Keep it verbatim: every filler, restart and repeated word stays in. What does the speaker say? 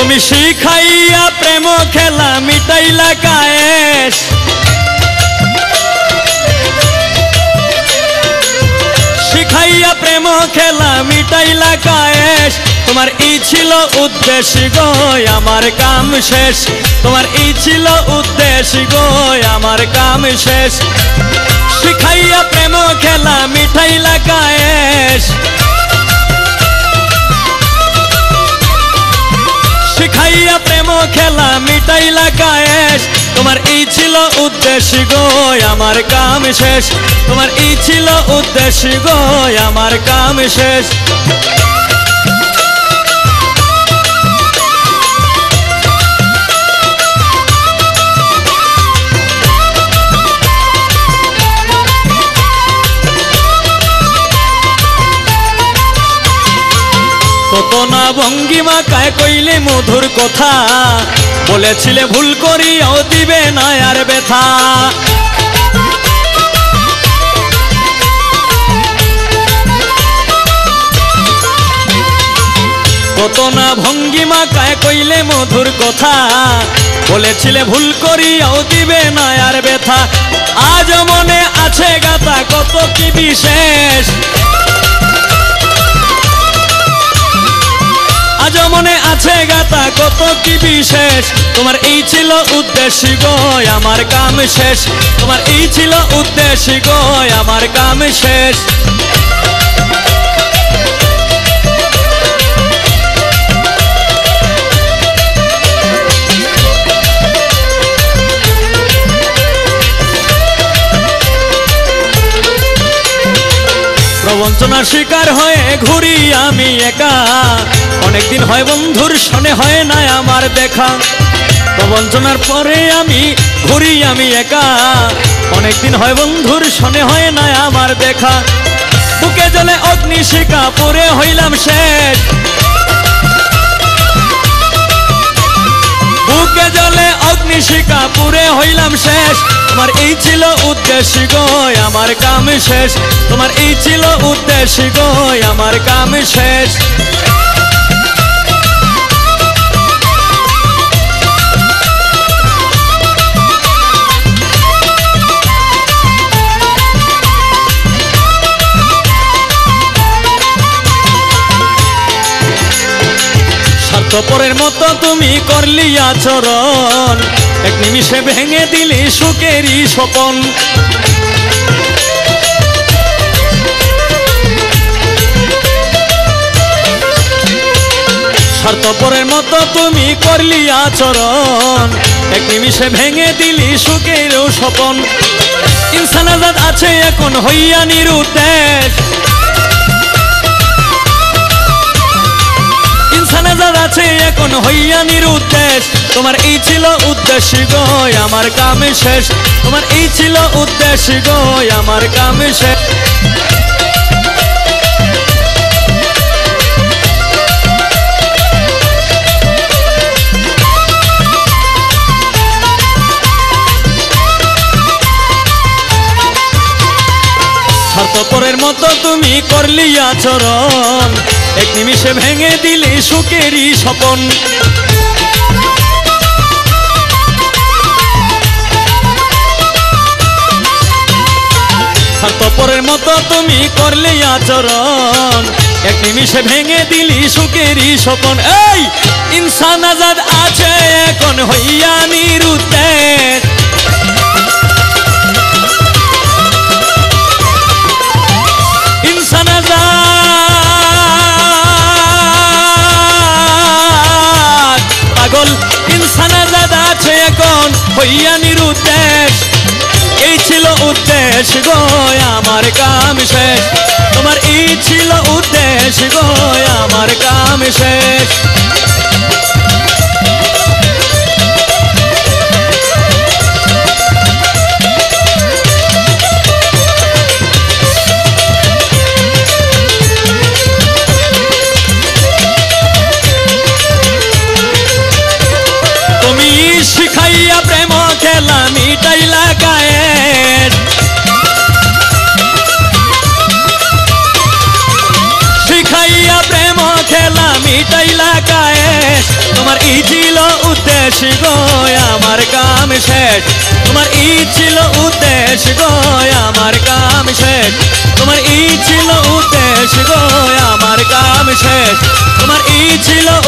তুমি শিখাইয়া প্রেম খেলা মিটাইলা কায়েস শিখাইয়া প্রেম খেলা মিটাইলা কায়েস তোমার এই ছিল উদ্দেশ্য গো আমার কাম শেষ তোমার এই ছিল উদ্দেশ্য গো আমার কাম শেষ শিখাইয়া প্রেম খেলা মিটাইলা কায়েস শিখাইয়া প্রেম খেলা মিটাইলা কায়েস তোমার এই ছিল উদ্দেশ্য গো আমার কাম শেষ তোমার এই ছিল উদ্দেশ্য গো আমার কাম শেষ কত না ভঙ্গিমা কায় কইলে মধুর কথা বলেছিলে ভুল করিয়াও দিবে না আর ব্যথা কত না ভঙ্গিমা কায় কইলে মধুর কথা বলেছিলে ভুল করিয়াও দিবে না আর ব্যথা আজ মনে আছে গাথা কত কি বিশেষ আজ মনে আছে গাথা কত কি বিশেষ তোমার এই ছিল উদ্দেশ্য গো আমার কাম শেষ তোমার এই ছিল উদ্দেশ্য গো আমার কাম শেষ প্রবঞ্চনার শিকার হয়ে ঘুরি আমি একা অনেকদিন হয় বন্ধুর সনে হয় না আমার দেখা প্রবঞ্চনার পরে আমি ঘুরি আমি একা অনেকদিন হয় বন্ধুর সনে হয় না আমার দেখা বুকে জলে অগ্নিশিখা পরে হইলাম শেষ বুকে জলে অগ্নিশিখা পুরে হইলাম শেষ তোমার এই ছিল উদ্দেশ্য গো আমার কাম শেষ তোমার এই ছিল উদ্দেশ্য গো আমার কাম শেষ স্বার্থপরের মতো তুমি করলি আচরণ এক নিমিষে ভেঙে দিলি সুখেরই স্বপন স্বার্থপরের মতো তুমি করলি আচরণ এক নিমিষে ভেঙে দিলি সুখেরও স্বপন ইনসান আজাদ আছে এখন হইয়া নিরুদ্দেশ আছে এখন হইয়া নিরুদ্দেশ তোমার এই ছিল উদ্দেশ্য গো আমার কাম শেষ তোমার এই ছিল উদ্দেশ্য গো আমার কাম শেষ স্বার্থপরের মতো তুমি করলি আচরণ এক নিমিষে ভেঙে দিলি সুখেরই স্বপন স্বার্থপরের মতো তুমি করলি আচরণ এক নিমিষে ভেঙে দিলি সুখেরই স্বপন এই ইনসান আজাদ আছে এখন হইয়া নিরুদ্দেশ ইনসান আজাদ পাগল ইনসান আজাদ আছে এখন হইয়া নিরুদ্দেশ এই ছিল উদ্দেশ্য গো আমার কাম শেষ তোমার এই ছিল উদ্দেশ্য গো আমার কাম শেষ শিখাইয়া প্রেম খেলা মিটাইলা কায়েস শিখাইয়া প্রেম খেলা মিটাইলা গো আমার কাম শেষ তোমার ই ছিল উদ্দেশ গো আমার কাম শেষ তোমার ই ছিল উদ্দেশ গো আমার কাম শেষ তোমার ই ছিল